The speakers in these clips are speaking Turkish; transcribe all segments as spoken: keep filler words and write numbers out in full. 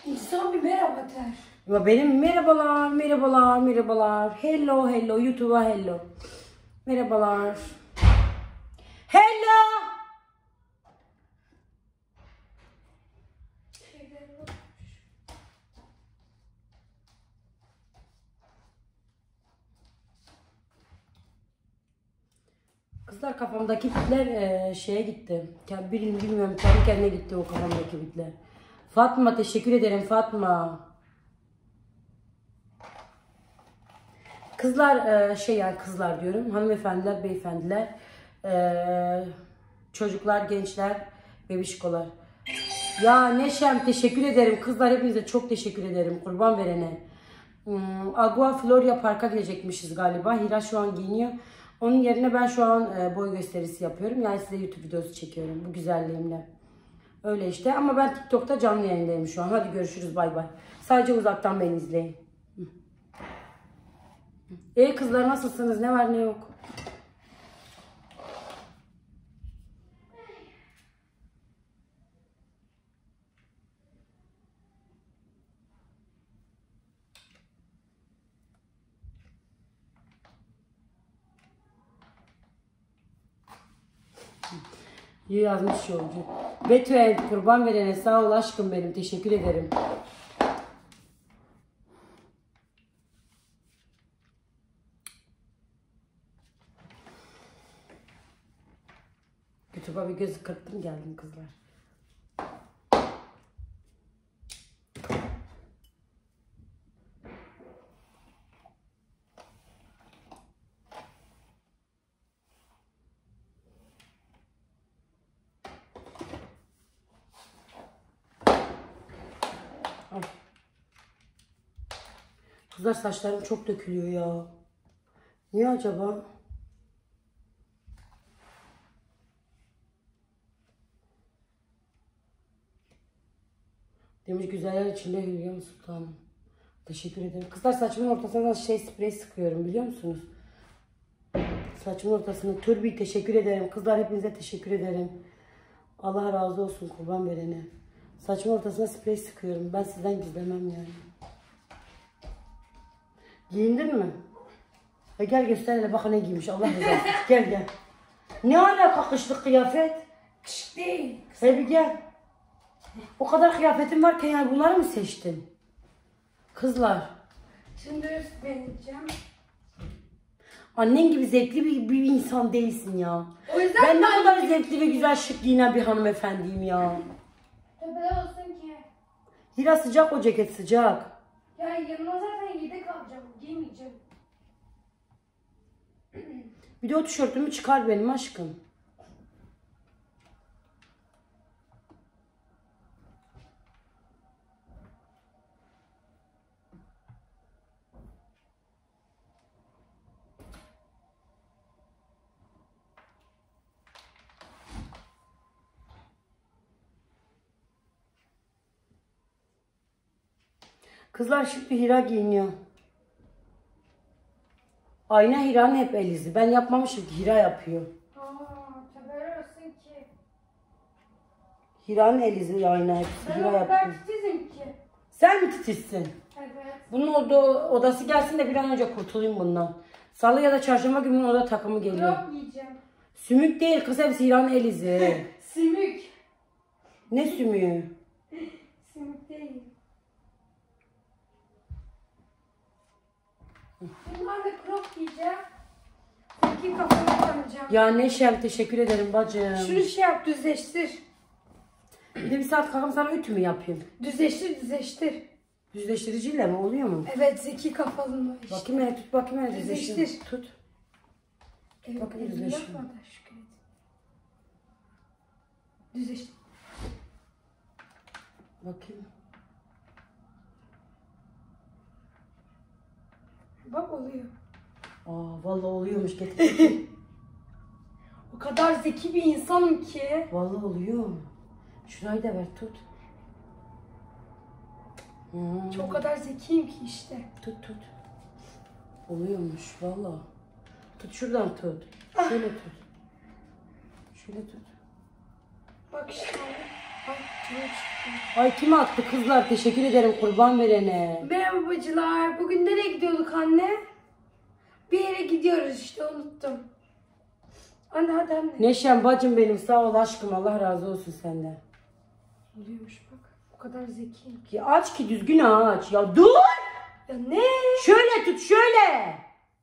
İnsan bir merhaba der. Ya benim merhabalar, merhabalar, merhabalar. Hello, hello. YouTube'a hello. Merhabalar. Hello. Kızlar kafamdaki bitler e, şeye gitti. Birini bilmiyorum, kendi kendine gitti o kafamdaki bitler. Fatma teşekkür ederim Fatma. Kızlar e, şey yani kızlar diyorum. Hanımefendiler, beyefendiler, e, çocuklar, gençler, bebişkolar. Ya Neşem teşekkür ederim. Kızlar hepinize çok teşekkür ederim. Kurban verene. Hmm, Agua Floria Park'a gidecekmişiz galiba. Hira şu an giyiniyor. Onun yerine ben şu an e, boy gösterisi yapıyorum. Yani size YouTube videosu çekiyorum bu güzelliğimle. Öyle işte ama ben TikTok'ta canlı yayındayım şu an. Hadi görüşürüz bay bay. Sadece uzaktan beni izleyin. Ey kızlar nasılsınız? Ne var ne yok? İyi yazmış yolcu. Betül kurban verene sağ ol aşkım benim. Teşekkür ederim. YouTube'a bir göz kırptım geldim kızlar. Kızlar saçlarım çok dökülüyor ya. Niye acaba? Demiş güzeller içinde Hülya Sultanım. Teşekkür ederim. Kızlar saçımın ortasına şey sprey sıkıyorum biliyor musunuz? Saçımın ortasına turbi teşekkür ederim. Kızlar hepinize teşekkür ederim. Allah razı olsun kurban verene. Saçımın ortasına sprey sıkıyorum. Ben sizden gizlemem yani. Giyindin mi? E gel göster hele bak ne giymiş Allah razı olsun. Gel gel. Ne alaka kışlık kıyafet? Kış değil. He bir gel. O kadar kıyafetin varken yani bunları mı seçtin? Kızlar. Şimdi deneyeceğim. Annen gibi zevkli bir, bir insan değilsin ya. O yüzden ben ne ben kadar zevkli ve güzel şık giyinen bir hanımefendiyim ya. Tepeler olsun ki. Hira sıcak o ceket sıcak. Ya yanıma zaten yedek alacağım. Giymeyeceğim. Bir de o tişörtümü çıkar benim aşkım. Kızlar şimdi Hira giyiniyor. Ayna Hira'nın hep el izi. Ben yapmamışım ki Hira yapıyor. Aa, tepeler olsun ki. Hira'nın el izi ayna hepsi. Ben Hira o kadar yapıyor. titizim ki. Sen mi titizsin? Evet. Bunun oda, odası gelsin de bir an önce kurtulayım bundan. Salı ya da çarşamba günü oda takımı geliyor. Yok yiyeceğim. Sümük değil kız hepsi Hira'nın el izi. Sümük. Ne sümüğü? Sümük değil. Bunlar da crop giyeceğim. Zeki kafamı tanıyacağım. Ya Neşem teşekkür ederim bacım. Şunu şey yap, düzleştir. Bir de bir saat kalkıp sana ütü mü yapayım? Düzleştir, düzleştir. Düzleştiriciyle mi oluyor mu? Evet, zeki kafalı mı işte. Bakayım hele tut bakayım hele düzleştir. Düzleştir. Tut. Evet, bakayım elini düzleştir. yapma da şükür et. Düzleştir. Bakayım. Bak oluyor. Aa vallahi oluyormuş getir. O kadar zeki bir insanım ki. Vallahi oluyor. Şurayı da ver tut. Hmm. Çok kadar zekiyim ki işte. Tut tut. Oluyormuş vallahi. Tut şuradan tut. Şöyle tut. Şöyle tut. Bak şimdi. Ay, canım çıktı. Ay kim attı kızlar? Teşekkür ederim kurban verene. Merhaba bacılar. Bugün nereye gidiyorduk anne? Bir yere gidiyoruz işte, unuttum. Anne hadi anne. Neşem bacım benim, sağ ol aşkım, Allah razı olsun senden. Oluyormuş bak. O kadar zekiyim. Ki aç ki düzgün aç. Ya dur. Ya ne? Şöyle tut şöyle.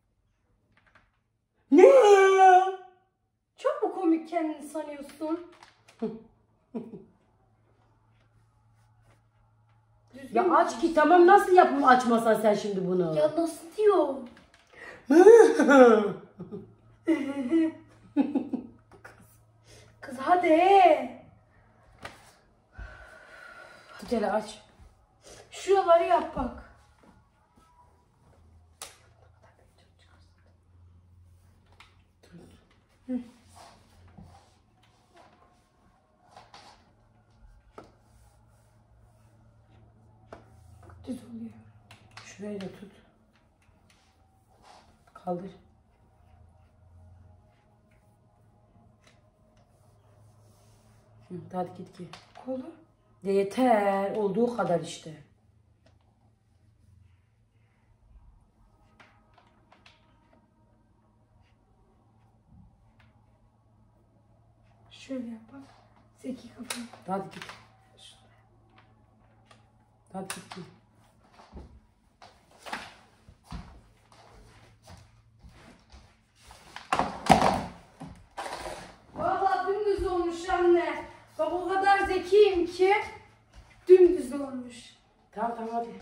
Ne? Çok mu komik kendini sanıyorsun? Düzgün Ya mü? aç ki tamam, nasıl yapım açmasan sen şimdi bunu? Ya nasıl diyor? Kız hadi. Tut hele aç. Şuraları yap bak. Hı. Düz oluyor. Şurayı da tut. Kaldır. Hı, hadi git ki. Kolu. De yeter. Olduğu kadar işte. Şöyle yap bak. Zeki kafa. Hadi git. Hadi git. git. Vallahi dümdüz olmuş anne. Bak o kadar zekiyim ki dümdüz olmuş. Tamam tamam hadi.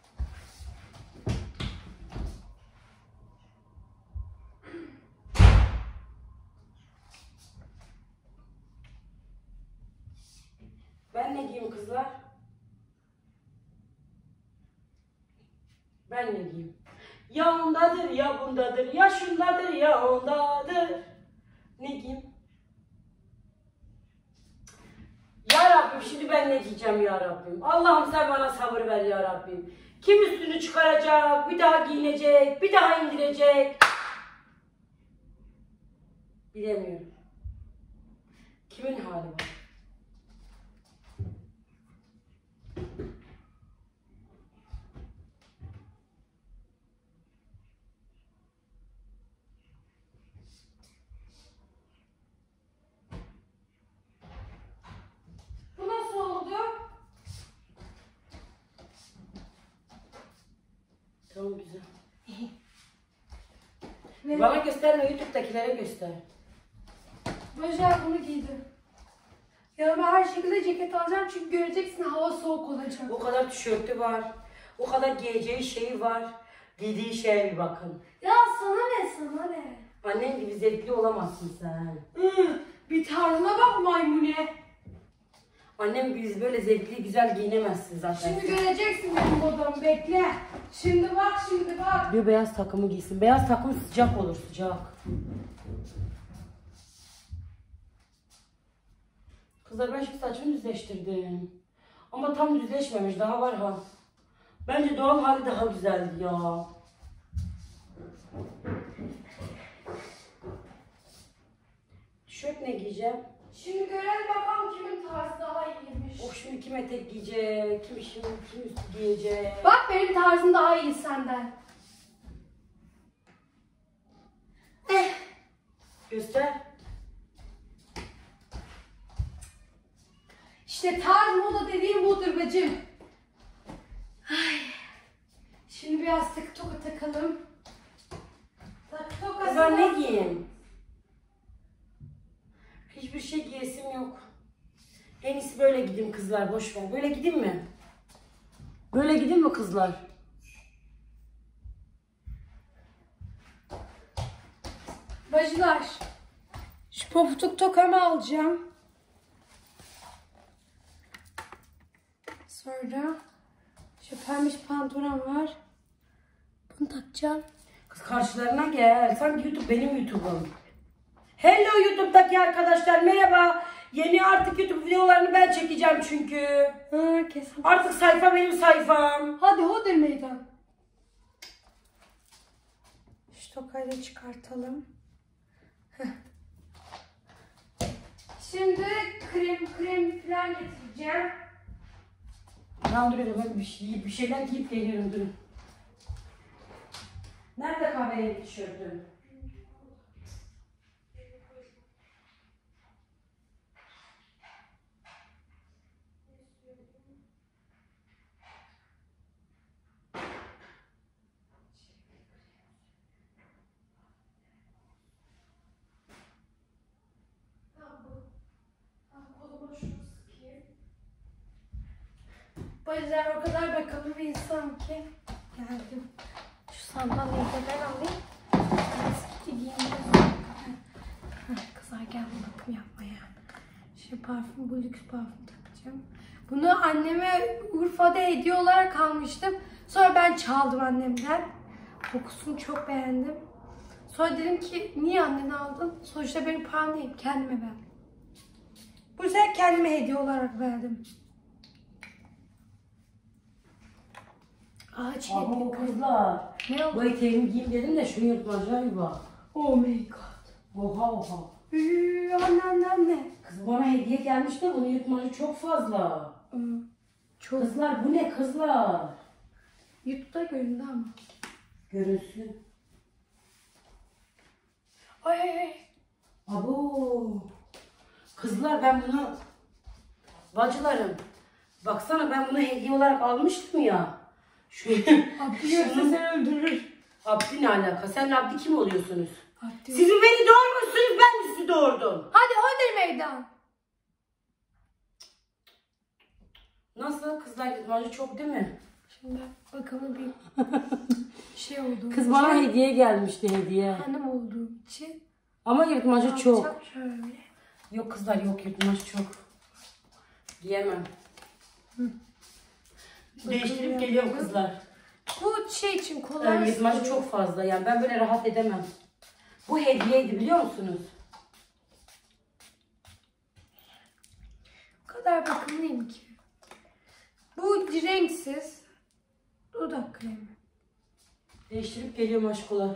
Ben ne giyeyim kızlar? Ben ne giyeyim? Ya ondadır ya bundadır, ya şundadır ya ondadır. Ne giyeyim? Ya Rabbim şimdi ben ne giyeceğim ya Rabbim? Allah'ım sen bana sabır ver ya Rabbim. Kim üstünü çıkaracak, bir daha giyinecek, bir daha indirecek? Bilemiyorum. Kimin hali var? Bu nasıl oldu? Tamam güzel. Ne? Bana gösterme, YouTube'dakilere göster. Bacağı bunu giydim. Yanıma her şekilde ceket alacağım çünkü göreceksin hava soğuk olacak. O kadar tişörtü var. O kadar giyeceği şeyi var. Giydiği şeye bir bakın. Ya sana ne sana ne? Annen gibi zevkli olamazsın sen. Hı, bir tarzına bak maymune. Annem gibi böyle zevkli güzel giyinemezsin zaten. Şimdi göreceksin benim modamı, bekle. Şimdi bak şimdi bak. Bir beyaz takımı giysin. Beyaz takım sıcak olur, sıcak. Kızlar ben şimdi saçımı düzleştirdim. Ama tam düzleşmemiş, daha var ha. Bence doğal hali daha güzeldi ya. Tişört ne giyeceğim? Şimdi görelim bakalım kimin tarzı daha iyiymiş. Oh şimdi kim etek giyecek, kim şimdi kim üstü giyecek. Bak benim tarzım daha iyi senden. Eh. Göster. İşte tarz moda dediğim budur bacım. Ay. Şimdi biraz tık toka takalım. Tak toka. Kızlar ne giyeyim? Hiçbir şey giyesim yok. En iyisi böyle gideyim kızlar, boş ver. Böyle gideyim mi? Böyle gideyim mi kızlar? Bacılar. Şu pofuduk tokamı alacağım. Sonra şu pembiş pantolon var. Bunu takacağım. Kız karşılarına gel. Sanki YouTube benim YouTube'um. Hello YouTube'daki arkadaşlar, merhaba. Yeni artık YouTube videolarını ben çekeceğim çünkü. Ha, kesin. Artık sayfa benim sayfam. Hadi hadi meydan. Şu tokayı da çıkartalım. Heh. Şimdi krem krem falan getireceğim. Ben duruyorum, ben bir, şey, bir şeyler giyip geliyorum, durun. Nerede kahverengi tişörtüm? Bacılar o kadar bakalım bir insan ki. Geldim. Şu sandalyeyi de ben alayım. Eski giyindim. Kızlar gel bakım yapmaya. Şu parfüm, bu lüks parfüm takacağım. Bunu anneme Urfa'da hediye olarak almıştım. Sonra ben çaldım annemden. Kokusunu çok beğendim. Sonra dedim ki niye annene aldın? Sonuçta benim param değil, kendime verdim. Bu sefer kendime hediye olarak verdim. Aa, Abo kızlar. Ne oldu? Bu eteğimi giyeyim dedim de şunu yırtmacayı bak. Oh my god. Oha oha. Üüüü anne anne anne. Kız bana hediye gelmiş de bunun yırtmacı çok fazla. Hmm, çok. Kızlar bu ne kızlar? YouTube'da göründü ama. Görünsün. Ay ay ay. Abo. Kızlar ben bunu... Bacılarım. Baksana ben bunu hediye olarak almıştım ya. Şu... Abdi görse seni öldürür. Abdi ne alaka? Senle Abdi kim oluyorsunuz? Abdi. Siz mi beni doğurmuşsunuz, ben mi sizi doğurdum? Hadi hadi meydan. Nasıl? Kızlar yırtmacı çok değil mi? Şimdi bakalım bir şey oldu. Kız bana hediye gelmişti, hediye. Hanım olduğum için. Ama yırtmacı çok. Yapacağım şöyle. Yok kızlar yok, yırtmacı çok. Giyemem. Hı. Değiştirip geliyorum kızlar. Bu şey için kolay. Yani yırtmacı çok fazla, yani ben böyle rahat edemem. Bu hediyeydi biliyor musunuz? O kadar bakımlıyım ki. Bu renksiz dudak kremi. Değiştirip geliyorum aşkolar.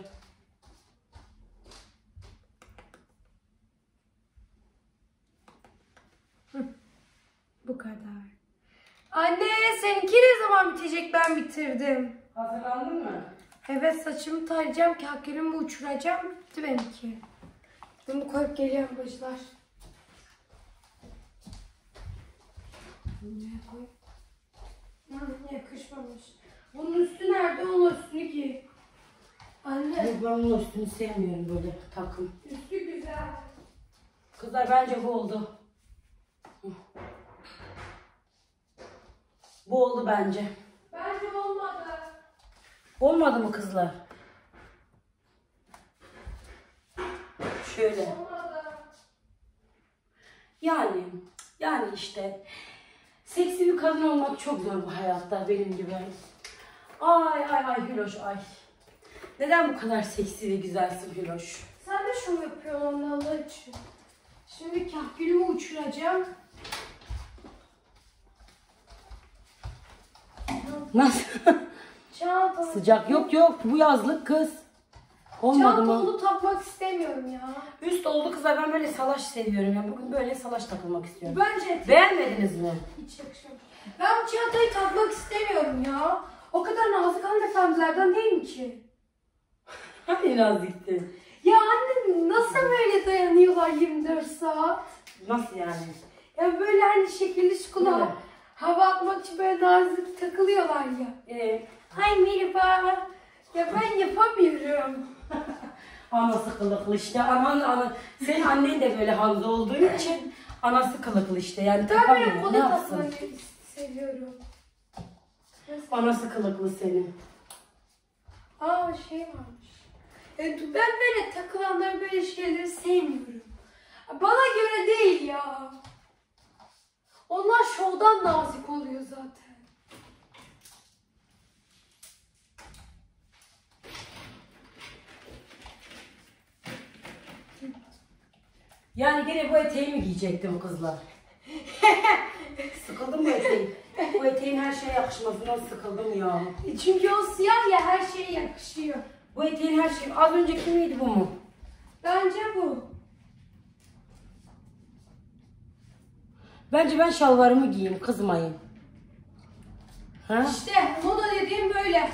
Hı. Bu kadar. Anne seninki ne zaman bitecek? Ben bitirdim. Hazırlandın mı? Evet saçımı tarayacağım, kahkülümü uçuracağım. Bitti benimki. Bunu koyup geliyorum bacılar. Nereye koy? Hı, yakışmamış. Bunun üstü nerede? Onun üstünü giy. Anne. Yok, ben bunun üstünü sevmiyorum böyle takım. Üstü güzel. Kızlar bence bu oldu. Bu oldu bence. Bence olmadı. Olmadı mı kızlar? Şöyle. Olmadı. Yani, yani işte seksi bir kadın olmak çok zor bu hayatta benim gibi. Ay ay ay Hüloş ay. Neden bu kadar seksi ve güzelsin Hüloş? Sen de şunu yapıyorsun Allah için. Şimdi kahkülümü uçuracağım. Nasıl? Çantamı. Sıcak yok yok, bu yazlık kız. Olmadı mı? Çantamı takmak istemiyorum ya. Üst oldu kızlar, ben böyle salaş seviyorum. Yani bugün böyle salaş takılmak istiyorum. Bence Beğenmediniz mi? hiç yakışmamış. Ben bu çantayı takmak istemiyorum ya. O kadar nazik hanımefendilerden değilim ki. Hani nazikti? Ya anne nasıl böyle dayanıyorlar yirmi dört saat? Nasıl yani? Ya böyle hani şekilli şukula Evet. hava atmak için böyle nazik takılıyorlar ya. Ee, Ay merhaba. Ya ben yapamıyorum. anası kılıklı işte. Anan, anan. Senin annen de böyle Hanzo olduğu için anası kılıklı işte. Yani Ben böyle takamıyor. Ne kola yapsın? takmayı seviyorum. Anası kılıklı senin. Aa şey varmış. Yani ben böyle takılanları böyle şeyleri sevmiyorum. Bana göre değil ya. Onlar şovdan nazik oluyor zaten. Yani gene bu eteği mi giyecekti bu kızlar? Sıkıldım bu eteği. Bu eteğin her şeye yakışmasından sıkıldım ya. Çünkü o siyah ya her şeye yakışıyor. Bu eteğin her şeyi. Az önceki miydi bu mu? Bence bu. Bence ben şalvarımı giyeyim, kızmayın. Ha? İşte moda dediğim böyle.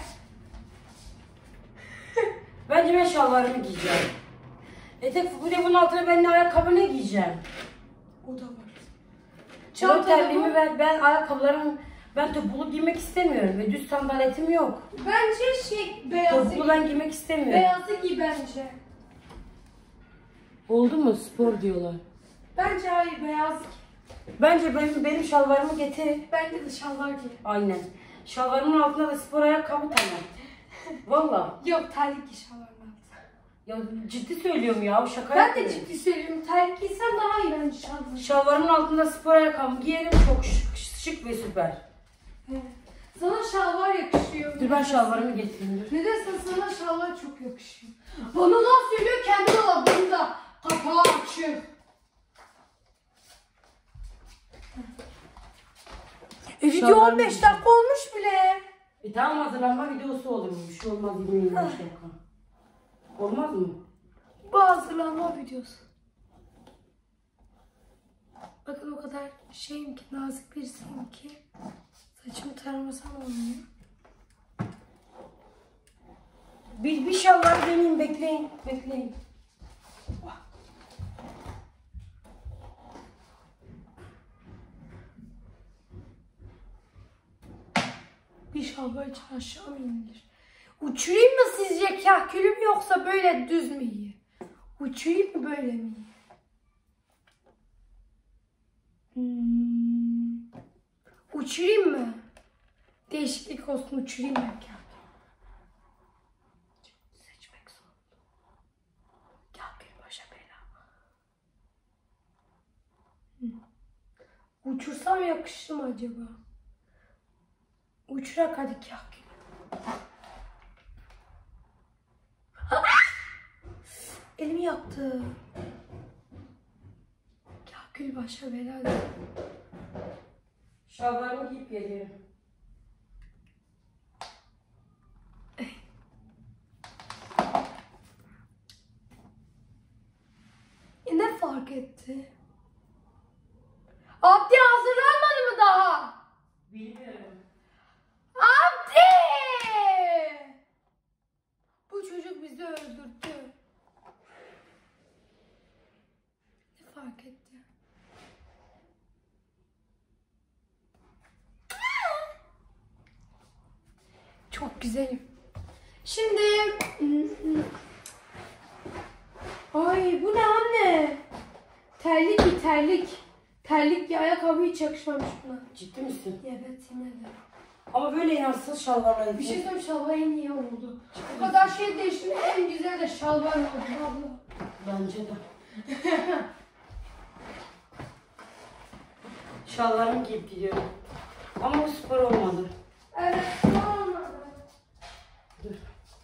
Bence ben şalvarımı giyeceğim. Etek, bir de bunun altına ben ne ayakkabı ne giyeceğim? O da var. Çantalı terliğimi bu. ver, ben ayakkabılarım, ben topuklu giymek istemiyorum ve düz sandaletim yok. Bence şey beyazı Topuklu giy. ben giymek istemiyorum. Beyazı giy bence. Oldu mu? Spor diyorlar. Bence hayır beyaz giy. Bence benim, benim şalvarımı getir. Bence de şalvar giy. Aynen. Şalvarımın altına da spor ayakkabı tamam. Valla. Yok terlik giy şalvarın altına. Ya ciddi söylüyorum ya, şaka Ben de yapıyorum. ciddi söylüyorum. Terlik giysen daha iyi bence şalvar. Şalvarımın altında spor ayakkabı giyerim, çok şık, şık ve süper. Evet. Sana şalvar yakışıyor. Dur ben şalvarımı getireyim dur. Nedense sana şalvar çok yakışıyor. Bana laf söylüyor kendi dolabında. Kapağı açık. E video Şalvar on beş mı? dakika olmuş bile. E tamam, hazırlanma videosu olur mu? Bir şey olmaz, yirmi yirmi beş dakika. Olmaz mı? Bu hazırlanma videosu. Bakın o kadar şeyim ki, nazik birisiyim ki. Saçımı taramasam olmuyor. Bir, bir şalvar deneyeyim, bekleyin, bekleyin. Bir şalvar için aşağı mı inilir? Uçurayım mı sizce kahkülü mü yoksa böyle düz mü iyi? Uçurayım mı böyle mi iyi? Hmm. Uçurayım mı? Değişiklik olsun, uçurayım mı kahkülü? Seçmek zor. Kahkülü başa bela. Hmm. Uçursam yakışır mı acaba? Uçurak hadi kahkül. Elimi yaktı. Kahkül başa bela. Şalvarımı giyip geliyorum. E ne fark etti? Abdi hazırlanmadı mı daha? Bilmiyorum. Abdi! Bu çocuk bizi öldürdü. Ne fark etti? Çok güzelim. Şimdi... Ay bu ne anne? Terlik bir terlik. Terlik bir ayakkabı hiç yakışmamış buna. Ciddi misin? Evet yine de. Ama böyle inansız şalvarla Bir şey söyleyeyim, şalvar en iyi oldu. O kadar şey değişti, en güzel de şalvar oldu abla. Bence de. Şalvarımı giyip gidiyorum. Ama bu spor olmadı. Evet, olmadı. Dur.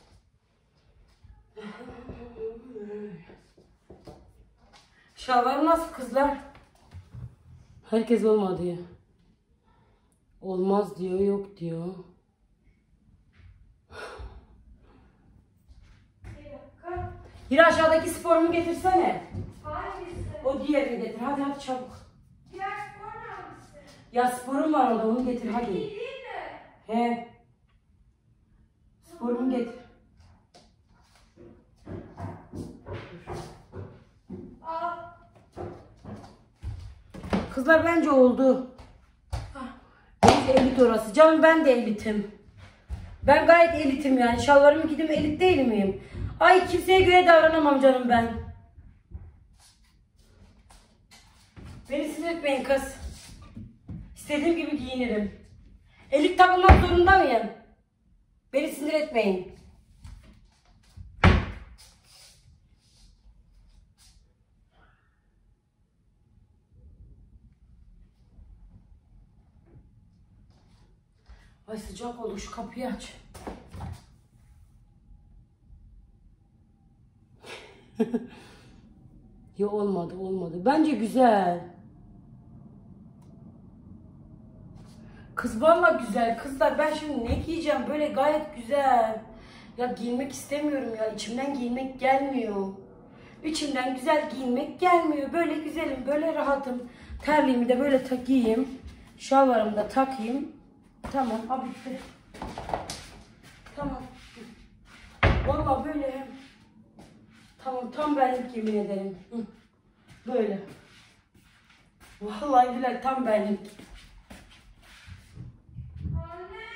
Şalvarım nasıl kızlar? Herkes olmadı ya. Olmaz diyor, yok diyor. Bir dakika. Bir aşağıdaki sporumu getirsene. Hangisi? O diğerini getir. Hadi hadi çabuk. Diğer spor hangisi? Ya sporum var orada, onu getir hadi. İyi değil mi? He. Sporumu getir. Al. Kızlar bence oldu. Ah. Bence elit orası. Canım ben de elitim. Ben gayet elitim yani. Şalvarımı giydim, elit değil miyim? Ay kimseye göre davranamam canım ben. Beni sinir etmeyin kız. İstediğim gibi giyinirim. Elit takılmak zorunda mıyım? Beni sinir etmeyin. Ay sıcak oldu, şu kapıyı aç. Ya olmadı olmadı. Bence güzel. Kız vallahi güzel. Kızlar ben şimdi ne giyeceğim? Böyle gayet güzel. Ya giyinmek istemiyorum ya. İçimden giyinmek gelmiyor. İçimden güzel giyinmek gelmiyor. Böyle güzelim, böyle rahatım. Terliğimi de böyle takayım. Şalvarımı da takayım. Tamam. Abi bitti. Tamam. Vallahi böyle. Tamam, tam benlik yemin ederim. Hı. Böyle. Vallahi billahi tam benlik. Anne.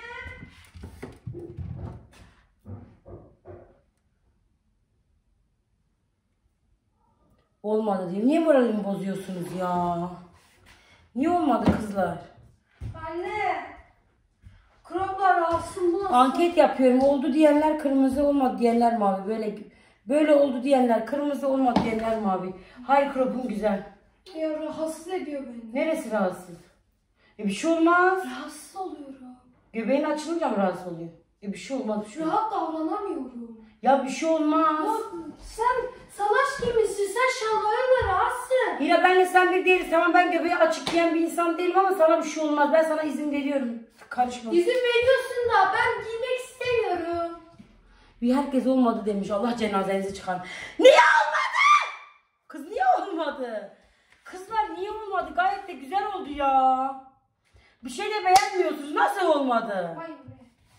Olmadı diye. Niye moralimi bozuyorsunuz ya? Niye olmadı kızlar? Anne. Kroplar alsın bu. Anket yapıyorum. Oldu diyenler kırmızı, olmadı diyenler mavi. Böyle böyle oldu diyenler kırmızı, olmadı diyenler mavi. Hayır, kropum güzel. Ya rahatsız ediyor beni. Neresi rahatsız? E bir şey olmaz. Rahatsız oluyorum. Göbeğin açılınca mı rahatsız oluyor? E bir şey olmaz. Bir şey olmaz. Rahat davranamıyorum. Ya bir şey olmaz. Ya sen salaş giymişsin, sen şalvarınla rahatsın. Hira, benle sen bir değiliz. Tamam, ben göbeği açık giyen bir insan değilim ama sana bir şey olmaz. Ben sana izin veriyorum. Karışma. İzin veriyorsun da ben giymek istemiyorum. Bir herkes olmadı demiş. Allah cenazenizi çıkar. Niye olmadı? Kız niye olmadı? Kızlar niye olmadı? Gayet de güzel oldu ya. Bir şey de beğenmiyorsunuz. Nasıl olmadı? Hayır be.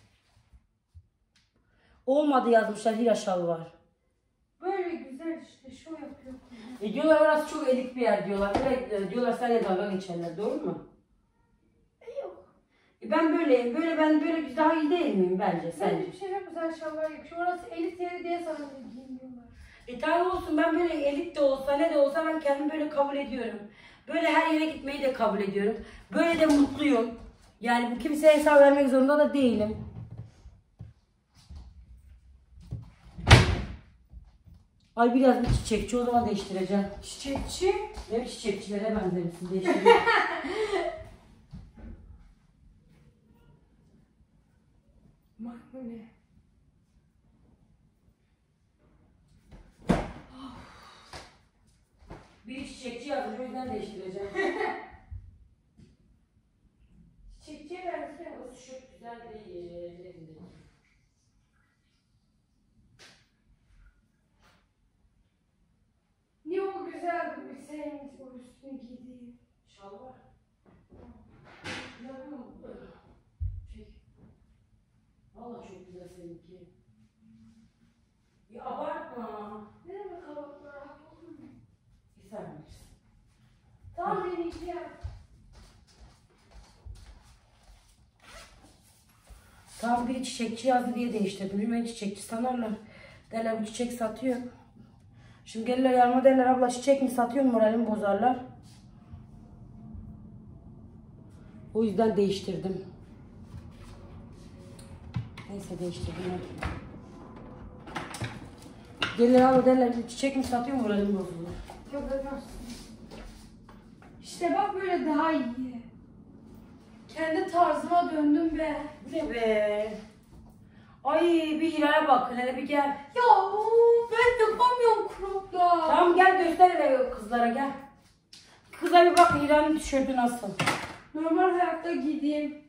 Olmadı yazmışlar, Hira şalvar. Böyle güzel işte, şov yapıyor. E diyorlar orası çok elit bir yer diyorlar. Böyle diyorlar, seninle dalga geçerler. Doğru mu? E yok. E ben böyleyim. Böyle ben böyle daha iyi değil miyim bence Sen sence? bir şey yok, güzel şalvar yakışıyor. Orası elit yeri diye sana giyiniyorlar. E tamam olsun, ben böyle elit de olsa ne de olsa ben kendimi böyle kabul ediyorum. Böyle her yere gitmeyi de kabul ediyorum. Böyle de mutluyum. Yani bu kimseye hesap vermek zorunda da değilim. Ay biraz bir çiçekçi, o zaman değiştireceğim. Çiçekçi. Ne çiçekçilere benzemişsin, değiştireceğim. Mahmune. Bir çiçekçi yazmış, o yüzden değiştireceğim. Çiçekçiye benziyor. O çok güzel değil. Niye o güzel bir senin o üstüne giydiğin? Şalvar. İnanıyor musun? Şey. Vallahi çok güzel seninki. Ya abartma. Ne demek kabaklar rahat olur mu? Bir sen bilirsin. Tamam deneyeceğim. Tam biri çiçekçi yazdı diye değiştirdim. Hemen çiçekçi sanarlar. Derler bu çiçek satıyor. Şimdi gelirler yanıma, derler abla çiçek mi satıyorsun, moralimi bozarlar. O yüzden değiştirdim. Neyse değiştirdim. Gelirler abla, derler çiçek mi satıyor, moralimi bozulur. Yok olmaz. İşte bak böyle daha iyi. Kendi tarzıma döndüm be. Bu ne be? Ay bir Hira'ya bak, hele bir gel. Ya ben yapamıyorum cropla. Tamam gel göster hele kızlara, gel. Kızlar bir bak Hira'nın tişörtü nasıl. Normal hayatta giydiğim.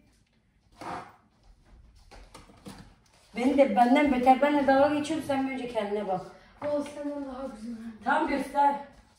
Beni de benden beter, benle dalga geçiyorsun, sen bir önce kendine bak. O senden daha güzel. Tamam göster.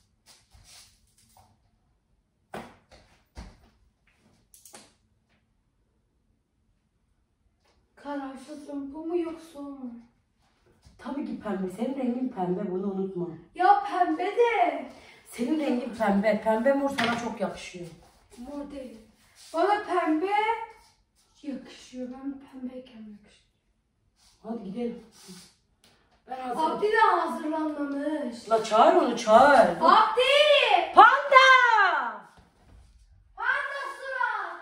Kararsızım, bu mu yoksa o mu? Tabii ki pembe. Senin rengin pembe, bunu unutma. Ya pembe de. Senin rengin pembe. Pembe mor sana çok yakışıyor. Mor değil. Bana pembe yakışıyor. Ben pembeyken yakışıyor. Hadi gidelim. Ben hazırım. Abdi de hazırlanmamış. La çağır onu, çağır. Abdi! Panda! Panda surat!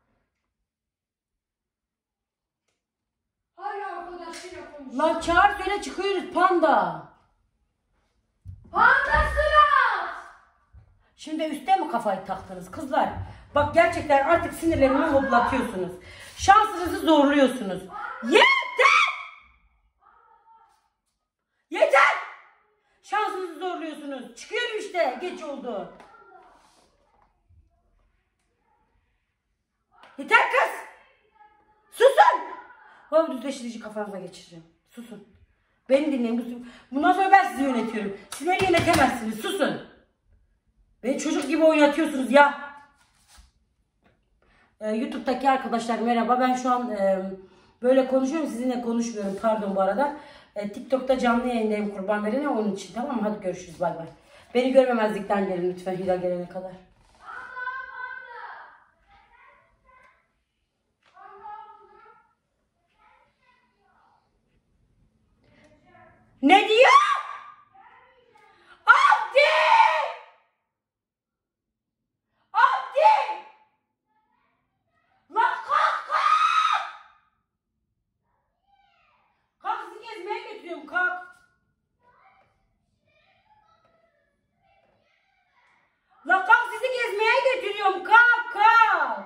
Hala arkadaşıyla konuşuyor. La çağır, söyle çıkıyoruz panda. Panda surat! Şimdi üstte mi kafayı taktınız kızlar? Bak gerçekten artık sinirlerimi hoplatıyorsunuz. Şansınızı zorluyorsunuz. Yeter! Yeter! Şansınızı zorluyorsunuz. Çıkıyorum işte. Geç oldu. Yeter kız! Susun! Bu düzleştirici kafanıza geçireceğim. Susun. Beni dinleyin. Bundan sonra ben sizi yönetiyorum. Siz beni yönetemezsiniz. Susun. Beni çocuk gibi oynatıyorsunuz ya. Ee, YouTube'daki arkadaşlar merhaba. Ben şu an e, böyle konuşuyorum. Sizinle konuşmuyorum. Pardon bu arada. E, TikTok'ta canlı yayındayım kurban verene onun için. Tamam mı? Hadi görüşürüz. Bay bay. Beni görmemezlikten gelin lütfen Hilal gelene kadar. Ne diyor? Abdi! Abdi! Lan kalk kalk! Kalk sizi gezmeye götürüyorum kalk. Lan kalk sizi gezmeye götürüyorum kalk kalk.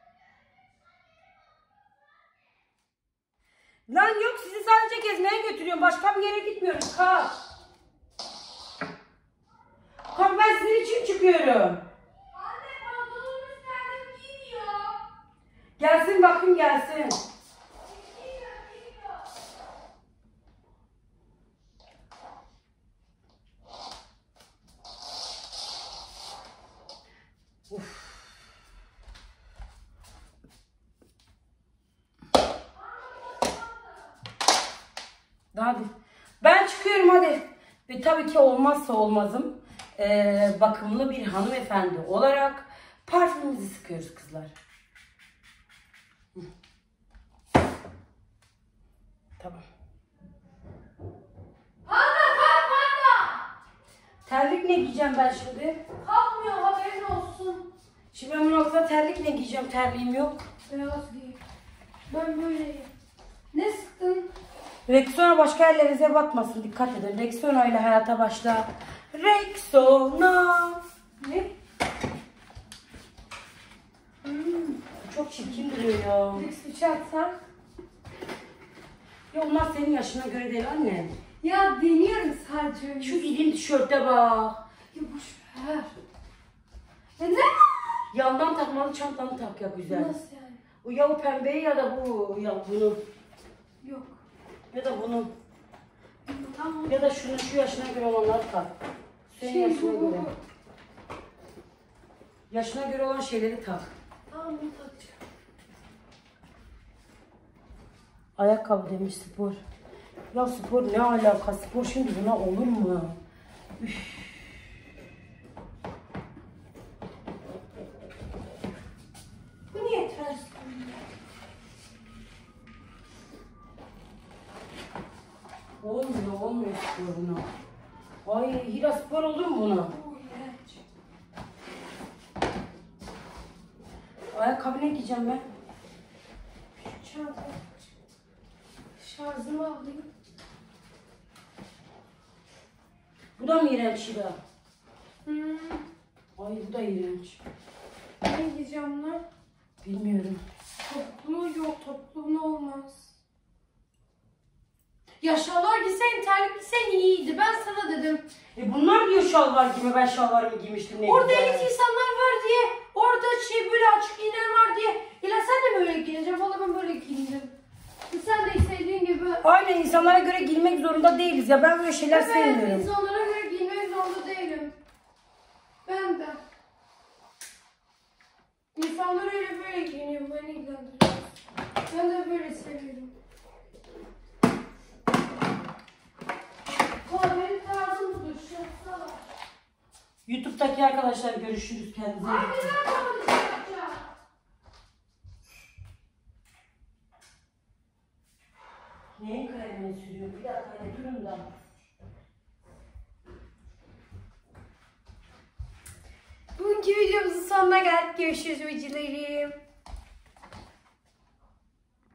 Lan yok sizi sadece gezmeye götürüyorum. Başka bir yere gitmiyorum kalk. Kalk ben sizin için çıkıyorum. Anne pantolonunu kendim giymiyor. Gelsin bakayım gelsin. Uf. Hadi. Ben çıkıyorum hadi. Ve tabii ki olmazsa olmazım. Ee, bakımlı bir hanımefendi olarak parfümümüzü sıkıyoruz kızlar. Hı. Tamam. Panda kalk panda. Terlik ne giyeceğim ben şimdi? Kalkmıyor haberin olsun. Şimdi ben bu noktada terlik ne giyeceğim? Terliğim yok. Beyaz giy. Ben böyleyim. Ne sıktın? Rexona başka yerlerinize batmasın. Dikkat edin. Rexona ile hayata başla. Rexona. Ne? Hmm, çok çirkin duruyor ya. Bir sıçı atsan. Ya onlar senin yaşına göre değil anne. Ya deniyorum sadece. Şu giydiğin tişörte bak. Ya boş ver. Ya ne? Yandan takmalı çantanı tak ya güzel. Nasıl yani? O ya o pembeyi ya da bu ya bunu. Yok. Ya da bunu. Tamam. Ya da şunu şu yaşına göre olanları tak. Senin Şey, yaşına bu, bu, göre. bu. Yaşına göre olan şeyleri tak. Tamam bunu takacağım. Ayakkabı demiş spor. Ya spor ne alaka? Spor şimdi buna olur mu? Üf. Bu niye ters dönüyor? Olmuyor, olmuyor spor buna. Ay Hira spor olur mu buna? Bu iğrenç. Ayakkabı ne giyeceğim ben? Şu çanta. Şarjımı alayım. Bu da mı iğrenç Hira? Hmm. Ay bu da iğrenç. Ne giyeceğim lan? Bilmiyorum. Toplu yok. Toplu olmaz. Ya şalvar giysen, terlik giysen iyiydi. Ben sana dedim. E bunlar diyor şalvar giyme, ben şalvarımı giymiştim ne Orada güzel. elit insanlar var diye, orada şey böyle açık giyinen var diye. İla sen de böyle giyineceksin. Valla ben böyle giyindim. Sen de istediğin gibi. Aynen insanlara göre giymek zorunda değiliz ya, ben böyle şeyler Evet, sevmiyorum. insanlara göre giyinmek zorunda değilim. Ben de. İnsanlar öyle böyle giyiniyor. Beni ilgilendiriyor. Ben de böyle seviyorum. Benim tarzım budur. Şapka var. YouTube'daki arkadaşlar görüşürüz, kendinize iyi Ay bakın. neden kaldı şapka? Neyin kremini sürüyor? Bir dakika ya, durun da. Bugünkü videomuzun sonuna geldik. Görüşürüz vecilerim.